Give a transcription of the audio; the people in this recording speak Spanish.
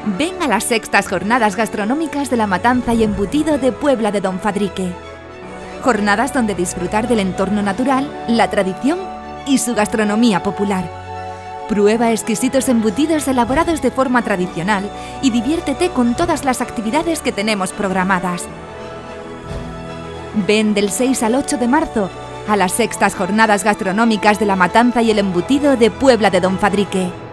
Ven a las sextas jornadas gastronómicas de la matanza y embutido de Puebla de Don Fadrique. Jornadas donde disfrutar del entorno natural, la tradición y su gastronomía popular. Prueba exquisitos embutidos elaborados de forma tradicional y diviértete con todas las actividades que tenemos programadas. Ven del 6 al 8 de marzo a las sextas jornadas gastronómicas de la matanza y el embutido de Puebla de Don Fadrique.